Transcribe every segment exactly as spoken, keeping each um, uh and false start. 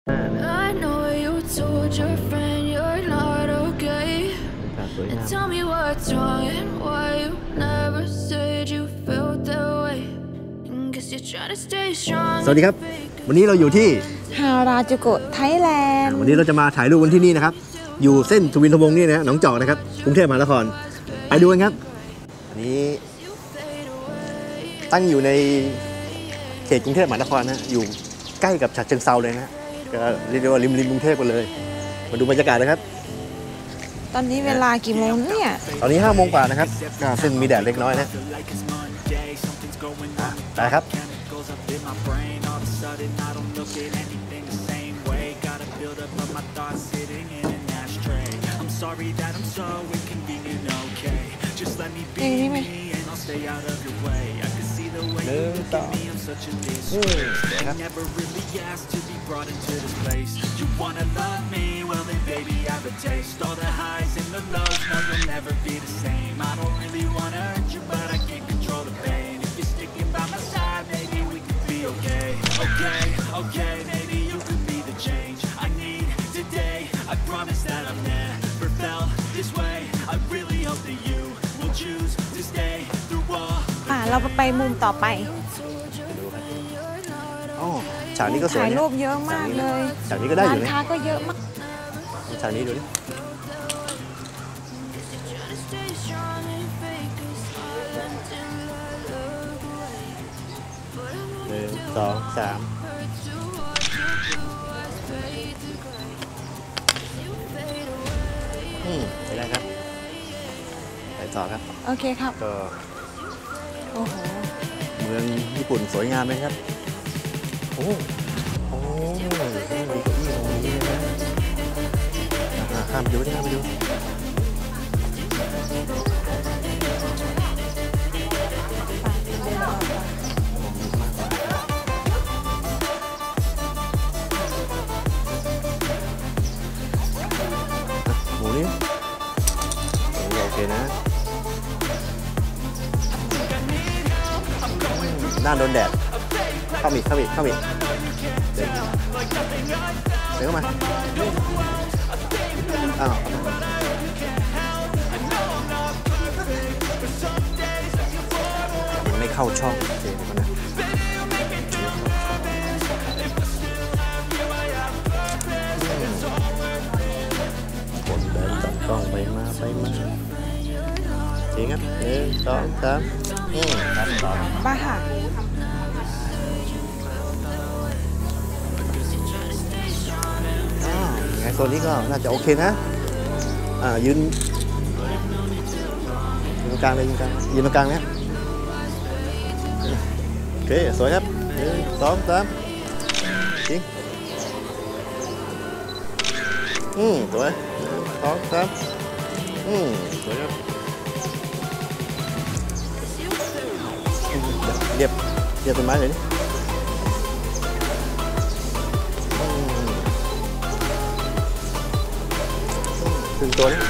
I know you told your friend you're not okay. Tell me what's wrong and why you never said you felt that way. Guess you're trying to stay strong. สวัสดีครับวันนี้เราอยู่ที่ฮาราจูโกะไทยแลนด์วันนี้เราจะมาถ่ายรูปกันที่นี่นะครับอยู่เส้นสุวินทวงศ์นี่นะหนองจอกนะครับกรุงเทพมหานครไปดูกันครับอันนี้ตั้งอยู่ในเขตกรุงเทพมหานครนะอยู่ใกล้กับฉะเชิงเทราเลยนะก็เรียกได้ว่าริมริมกรุงเทพกันเลยมาดูบรรยากาศนะครับตอนนี้เวลากี่โมงเนี่ยตอนนี้ห้าโมงกว่านะครับซึ่งมีแดดเล็กน้อยนะไปครับเพลงนี้ไหมหนึ่งสองอืมครับเราไปมุมต่อไปอ๋อฉากนี้ก็สวยถ่ายรูปเยอะมากเลยฉากนี้ก็ได้อยู่นะร้านค้าก็เยอะมากฉากนี้ดูดิหนึ่งสองสามอืมไปได้ครับไปต่อครับโอเคครับก็โอ้โหเมืองญี่ปุ่นสวยงามไหมครับโอ้โหมีเก้าอี้ตรงนี้นะข้ามไปดูข้ามไปดูหมูนี่โอเคนะหน้าโดนแดดเข้ามีเข้ามีเข้ามีเดี๋ยวเดี๋ยวเข้ามาอ้าวยังไม่เข้าช่องเดี๋ยวนะคนเดินตัดกล้องไปมาไปมาจริงครับหนึ่งสองสามอืมตัดต่อป้าค่ะไงโซนนี้ก็น่าจะโอเคนะอ่ายืนยืนตรงกลางเลยยืนกลางยืนตรงกลางนะโอเคสวยครับหนึ่งสองสามจริงอืมสวยหนึ่งสองสามอืมสวยครับเรียบเรียบต้นไม้เลยนี่ถึงตัวนี้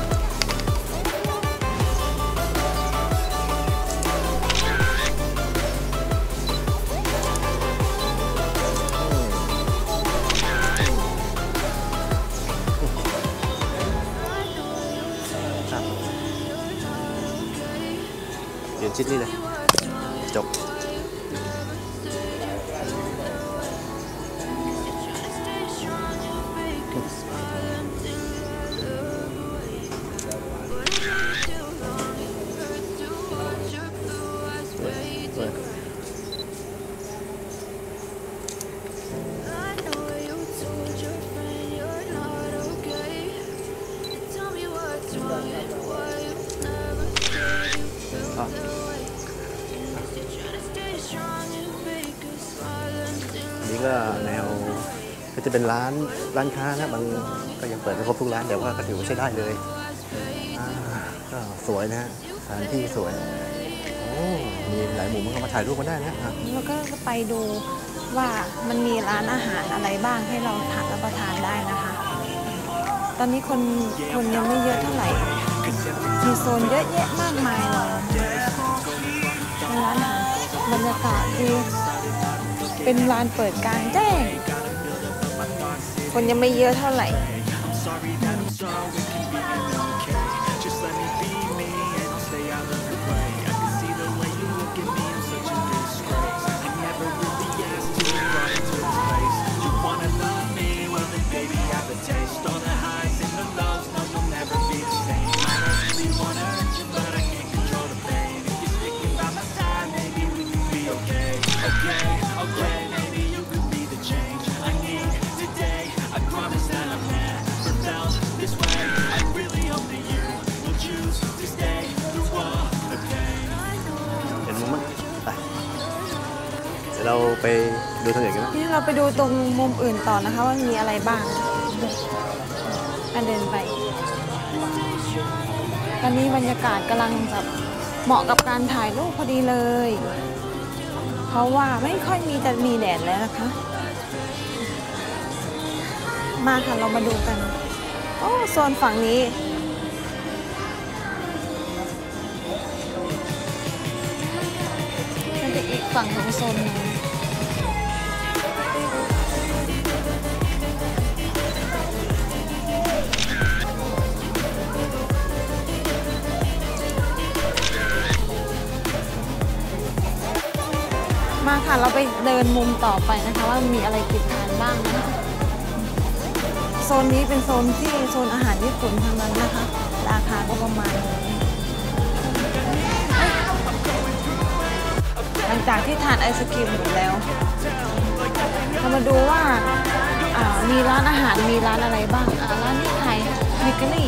เดี๋ยวชิดนี่เลยจบนี่ก็แนวก็จะเป็นร้านร้านค้านะบางก็ยังเปิดไม่ครบทุกร้านแต่ว่าก็ถือว่าใช้ได้เลยก็สวยนะสถานที่สวยโอ้มีหลายมุมมันก็มาถ่ายรูปกันได้นะแล้วก็ไปดูว่ามันมีร้านอาหารอะไรบ้างให้เราทานรับประทานได้นะคะตอนนี้คนคนยังไม่เยอะเท่าไหร่มีโซนเยอะแยะมากมายเลยร้านอาหารบรรยากาศดี เป็นลานเปิดกลางแจ้งคนยังไม่เยอะเท่าไหร่เราไปดูทางอื่นกันไหมนี่เราไปดูตรงมุมอื่นต่อนะคะว่ามีอะไรบ้างการเดินไป ตอนนี้บรรยากาศกำลังแบบเหมาะกับการถ่ายรูปพอดีเลย เพราะว่าไม่ค่อยมีจะมีแดดแล้วนะคะ มาค่ะเรามาดูกันโอ้โซนฝั่งนี้มันจะอีกฝั่งของโซนนึงมาค่ะเราไปเดินมุมต่อไปนะคะว่ามีอะไรกินทานบ้างนะคะโซนนี้เป็นโซนที่โซนอาหารญี่ปุ่นทั้งนั้นนะคะราคาก็ประมาณนี้หลังจากที่ทานไอศกรีมหมดแล้วเรามาดูว่ามีร้านอาหารมีร้านอะไรบ้างร้านนี้ไทยมิกลี่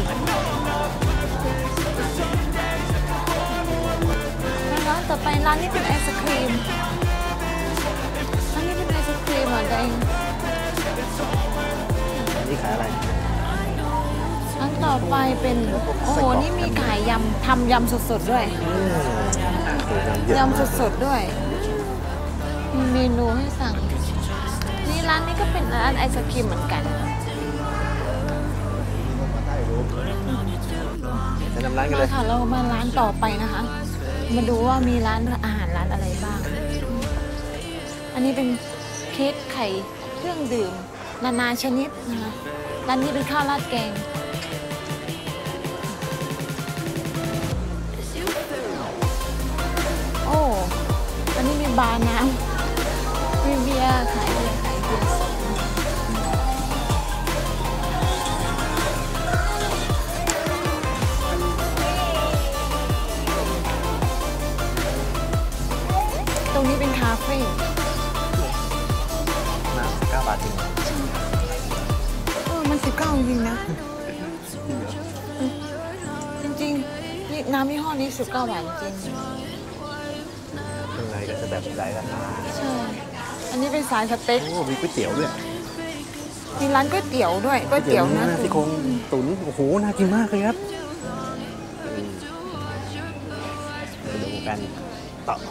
ร้านต่อไปร้านนี้เป็นไอศกรีมอันนี้เป็นไอศกรีมเหรอแดงนี่ขายอะไรร้านต่อไปเป็นโอ้โหนี่มีขายยำทำยำสดๆด้วยยำสดๆด้วยมีเมนูให้สั่งนี่ร้านนี้ก็เป็นร้านไอศกรีมเหมือนกันจะนำร้านกันเลยค่ะเรามาร้านต่อไปนะคะมาดูว่ามีร้านอาหารร้านอะไรบ้างอันนี้เป็นเค้กไข่เครื่องดื่มนานาชนิดนะคะร้านนี้เป็นข้าวราดแกงโอ้อันนี้มีบาร์น้ำมีเบียร์ขายเบียร์ขายเบียร์ตรงนี้เป็นคาเฟ่น้ำสิบเก้าบาทจริงเออมันสิบเก้าจริงนะจริงๆนี่น้ำยี่ห้อนี้สิบเก้าบาทจริงยังไงก็จะแบบหลายราคาใช่อันนี้เป็นสายสเต็กโอ้มีก๋วยเตี๋ยวด้วยมีร้านก๋วยเตี๋ยวด้วยก๋วยเตี๋ยวนะซี่โครงตุ๋นโอ้โหน่ากินมากเลยครับไปดูกันต่อ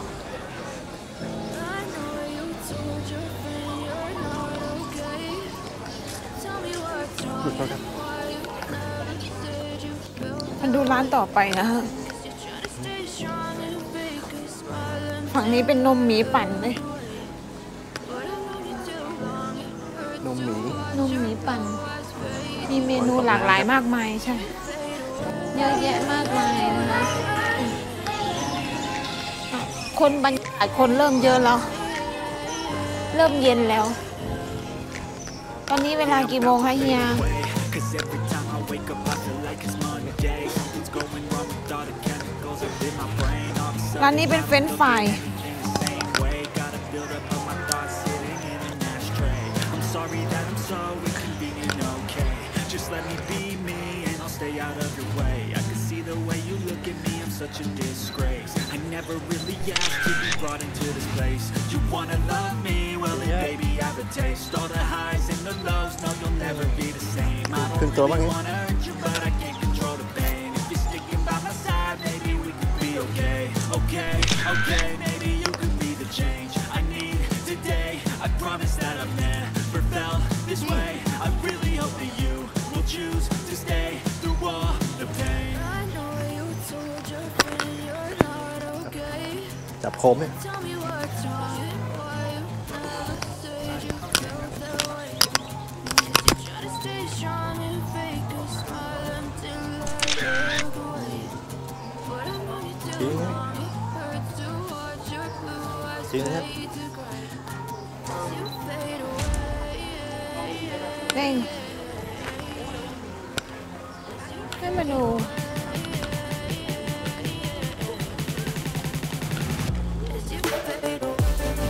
มาดูร้านต่อไปนะฝั่งนี้เป็นนมหมีปั่นเลยนมหมีนมหมีปั่นมีเมนูหลากหลายมากมายใช่เยอะแยะมากมายนะคะคนบรรยากาศคนเริ่มเยอะแล้วเริ่มเย็นแล้วตอนนี้เวลากี่โมงคะเฮียร้านนี้เป็นเฟรนช์ฟราย such a disgrace. I never really asked to be brought into this place. You wanna love me? Well then baby I have a taste. All the highs and the lows, no you'll never be the same. I don't really wanna hurt you but I can't control the pain. If you're sticking by my side, maybe we could be okay. Okay, okay, maybe you could be the change I need today. I promise that I've never felt this way. I really hope that you will choose to stay through all the pain. จับโคมเนี่ย stay strong and fake a smile until I look away. But I know you do wrong. It hurts to watch your blue eyes fade to gray as you fade away. เร่งให้มาดู As you fade away.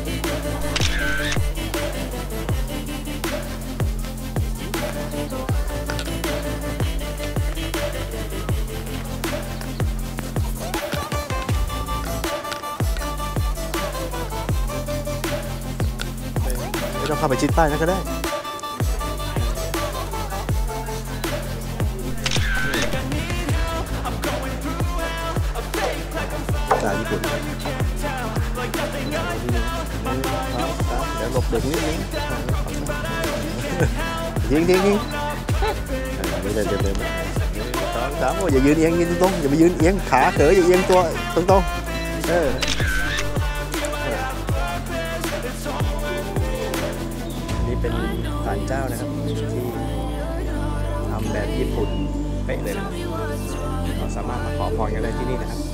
ไม่ต้องเข้าไปชิดป้ายนั่นก็ได้สายญี่ปุ่นเดี๋ยวหลบเด็กนิดนึงยิงยิงยิงเดินเดินเดินสองสามอย่ายืนเอียงยืนตรงอย่าไปยืนเอียงขาเขยอย่าเอียงตัวตรงตรงเออนี่เป็นศาลเจ้านะครับที่ทำแบบญี่ปุ่นเป๊ะเลยนะครับเราสามารถมาขอพรกันได้ที่นี่นะครับ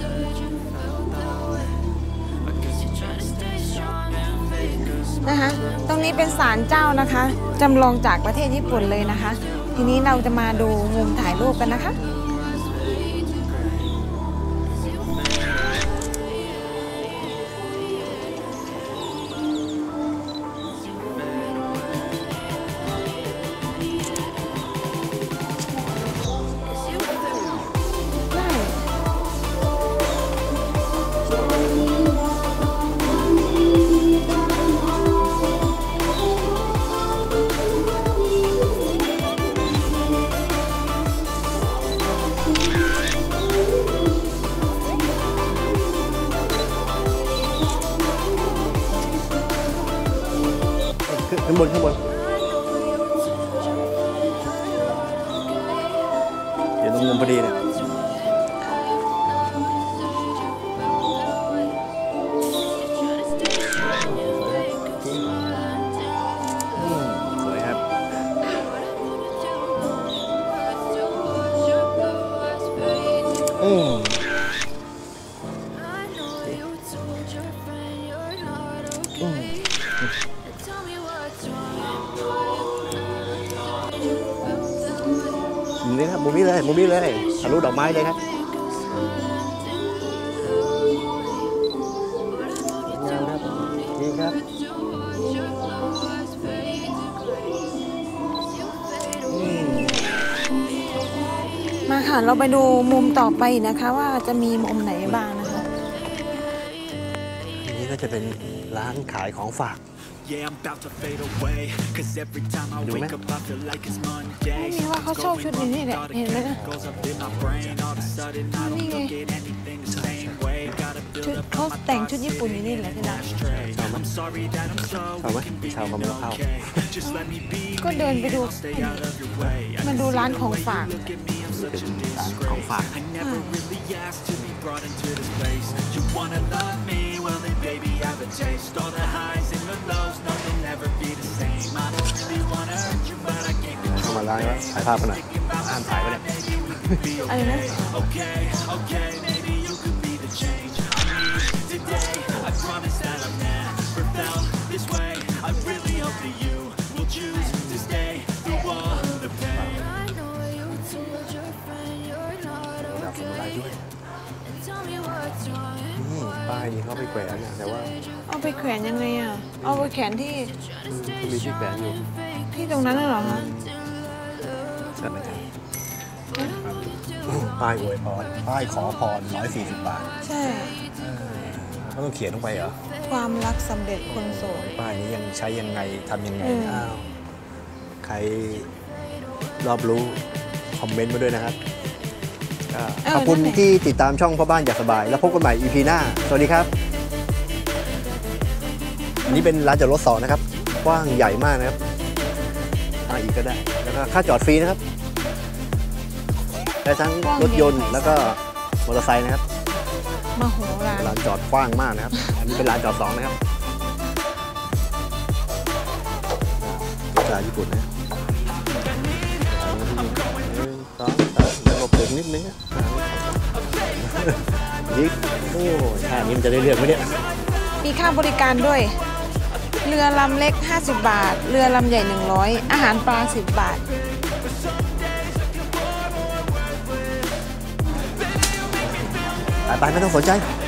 นะคะตรงนี้เป็นศาลเจ้านะคะจำลองจากประเทศญี่ปุ่นเลยนะคะทีนี้เราจะมาดูมุมถ่ายรูปกันนะคะข้างบนข้างบนเดี๋ยวตรงมุมพอดีเนี่ยสวยครับอืมอืมมุมนี้ครับมุมนี้เลยมุมนี้เลยทะลุดอกไม้เลยครับงามครับดีครับมาค่ะเราไปดูมุมต่อไปนะคะว่าจะมีมุมไหนบ้างนะคะอันนี้ก็จะเป็นร้านขายของฝาก Yeah, I'm about to fade away. Cause every time I wake up, I feel like it's Monday. นี่ว่าเขาชอบชุดนี้นี่แหละเห็นไหมนะ Goes up in my brain. All of a sudden, I don't look at anything the same way. Gotta ชุด build up เขา on my แต่ง thoughts. ชุดญี่ปุ่นอยู่นี่แหละที่ร้าน I'm sorry that I'm so ชอบไหมชาวเขาไม่เข้า okay. Just let me be. ก็เดินไปดู Stay out of your way. มาดูร้านของฝาก Look at me, I'm such a เป็นร้านของฝาก I never really asked to be brought into this place. You wanna love me? Well then baby have a taste. All the highs and the lows, nothing ever be the same. I don't really wanna hurt you, but I can't เข้ามาร้านแล้วถ่ายภาพกันหน่อยห้ามถ่ายไว้เลยอะไรนะ Okay, okay, maybe you could be the change I need today. I promise that I've never felt this way. I really hope that you will choose to stay through all the pain. I know you told your friend you're not ดาวสมุไร okay. ด้วย And tell me what's wrong and นี่ป้ายนี้เขาไปแขวนนะแต่ว่าเอาไปแขวนยังไงอ่ะเอาไปแขวนที่มีที่แขวนอยู่ที่ตรงนั้นน่ะเหรอคะใช่ไหมครับป้ายอวยพรป้ายขอพรร้อยสี่สิบบาทใช่เขาต้องเขียนลงไปเหรอความรักสำเร็จคนโสดป้ายนี้ยังใช้ยังไงทำยังไงอืมอ้าวใครรอบรู้คอมเมนต์มาด้วยนะครับก็ขอบคุณที่ติดตามช่องพ่อบ้านอยากสบายแล้วพบกันใหม่ อี พี หน้าสวัสดีครับอันนี้เป็นร้านจอดรถสองนะครับกว้างใหญ่มากนะครับมาอีกก็ได้แล้วก็ค่าจอดฟรีนะครับได้ทั้งรถยนต์แล้วก็มอเตอร์ไซค์นะครับมาโหฬารลานจอดกว้างมากนะครับ อันนี้เป็นลานจอดสองนะครับภาษาญี่ปุ่นนะนึงอ่ะยิกโอ้ท่านี้มันจะได้เรื่องไหมเนี่ยมีค่าบริการด้วย เรือลำเล็กห้าสิบบาท เรือลำใหญ่หนึ่งร้อยอาหารปลาสิบบาทไปไปไม่ต้องสนใจ